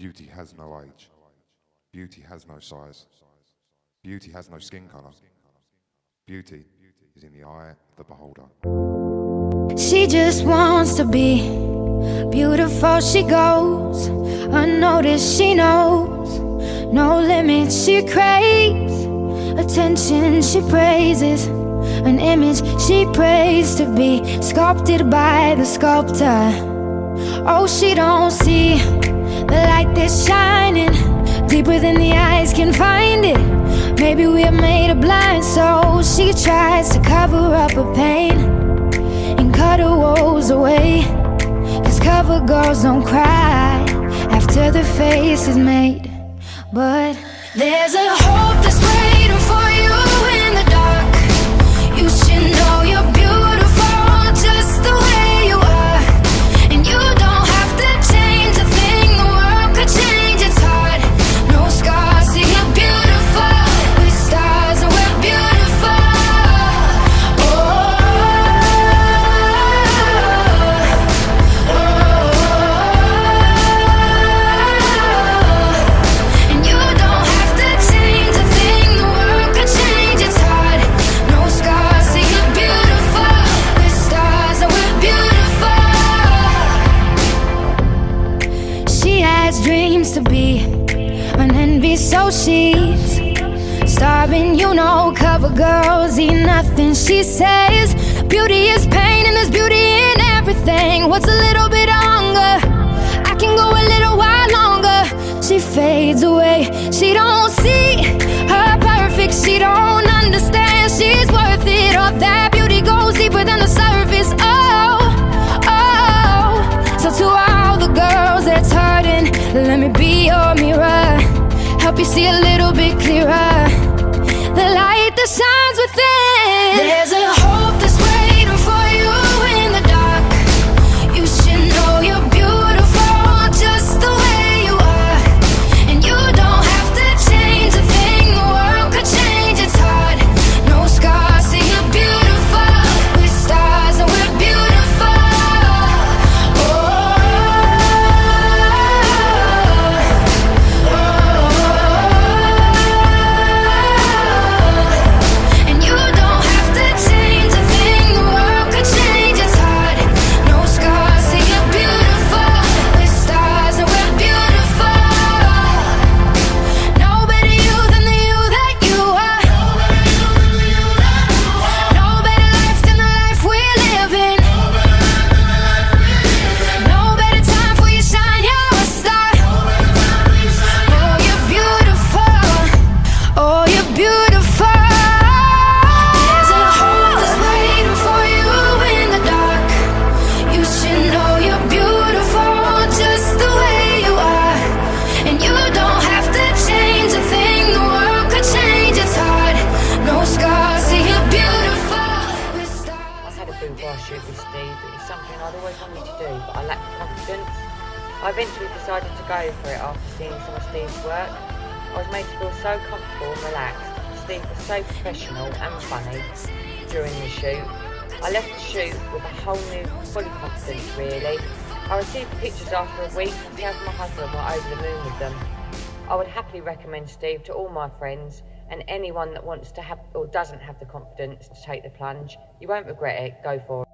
Beauty has no age. Beauty has no size. Beauty has no skin colour. Beauty is in the eye of the beholder. She just wants to be beautiful. She goes unnoticed. She knows no limits. She craves attention. She praises an image she prays to be sculpted by the sculptor. Oh, she don't see the light that's shining deeper than the eyes can find it. Maybe we're made of blind souls. She tries to cover up her pain and cut her woes away, 'cause cover girls don't cry after the face is made. But there's a hope that's waiting for you in the dark. You should know you're beautiful just the way you are, and you don't have to change a thing. The world could change, it's hard. No scars, see you're beautiful. With stars and we're beautiful. And you don't have to change a thing. The world could change, it's hard. No scars, see you're beautiful. With stars and we're beautiful. She has dreams to be an envy, so she's starving. You know, cover girls eat nothing. She says beauty is pain and there's beauty in everything. What's a little bit of hunger? I can go a little while longer. She fades away. She don't see her perfect. She don't understand she's worth it. All that beauty goes deeper than the surface. Oh, oh. So to all the girls that's hurting, let me be your mirror, help you see a little bit clearer, the light that shines within. There's a hope that's waiting for you in the dark. You should know you're beautiful just the way you are, and you don't have to change a thing. The world could change, it's hard. No scars, see you're beautiful. With stars and we're beautiful. And you don't have to change a thing. The world could change, it's hard. No scars, see you're beautiful. With stars and we're beautiful. No better you than the you that you are. No better life than the life we're living. No better time for you shine, you're a star. Oh, you're beautiful. Oh, you're beautiful. There's a hope that's waiting for you in the dark. You should know you're beautiful just the way you are, and you don't have to change a thing. The world could change, it's hard. No scars, see you're beautiful. With stars. I've had a boudoir shoot with Steve. It's something I'd always wanted to do, but I lacked confidence. I eventually decided to go for it after seeing some of Steve's work. I was made to feel so comfortable and relaxed. Steve was so professional and funny during the shoot. I left the shoot with a whole new, fully confidence really. I received pictures after a week and Tab and my husband were over the moon with them. I would happily recommend Steve to all my friends and anyone that wants to have or doesn't have the confidence to take the plunge. You won't regret it, go for it.